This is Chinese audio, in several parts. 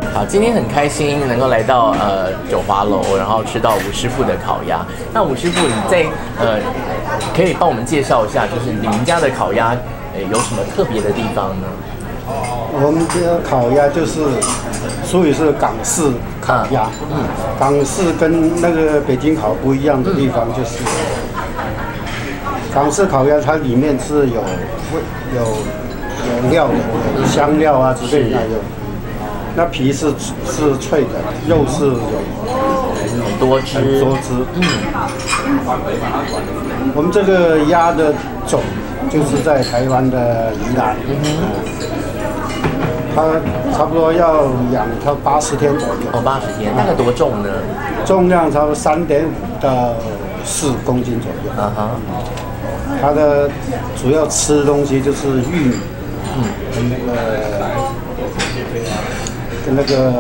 好，今天很开心能够来到九华楼，然后吃到吴师傅的烤鸭。那吴师傅，你在可以帮我们介绍一下，就是你们家的烤鸭有什么特别的地方呢？ 我们这个烤鸭就是属于是港式烤鸭，港式跟那个北京烤不一样的地方就是，港式烤鸭它里面是有料的，有香料啊之类的有，那皮是脆的，肉是有很多汁， 我们这个鸭的种就是在台湾的宜兰。它差不多要养它80天左右。 哦，80天，那个多重呢？ 重量差不多3.5到4公斤左右。 啊哈。 它的主要吃的东西就是玉米，跟那个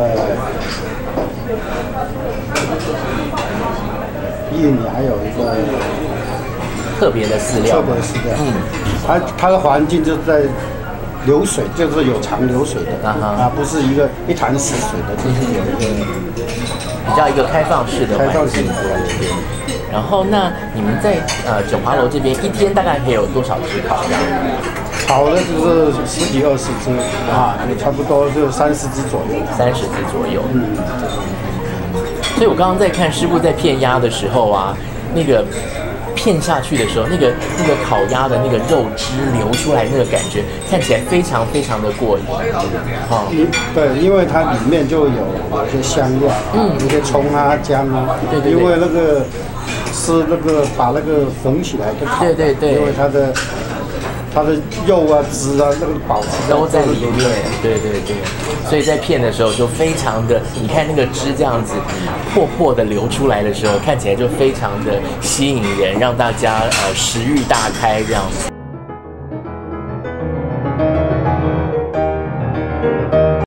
玉米，还有一个特别的饲料。 它的环境就在。流水就是有常流水的不是一潭死水的，就是有比较一个开放式的环境。然后，那你们在九华楼这边一天大概可以有多少只烤鸭？ 烤的就是10几20只差不多就30只左右。 30只左右。所以我刚刚在看师傅在片鸭的时候啊，那个。片下去的时候，那个烤鸭的那个肉汁流出来，那个感觉看起来非常非常的过瘾。 对，因为它里面就有一些香料，有些葱啊、姜啊。对。因为那个是把那个缝起来的烤。对。因为它的肉啊、汁啊，那个保持都在里面。对。所以在片的时候就非常的，你看那个汁这样子破的流出来的时候，看起来就非常的吸引人，让大家食欲大开这样子。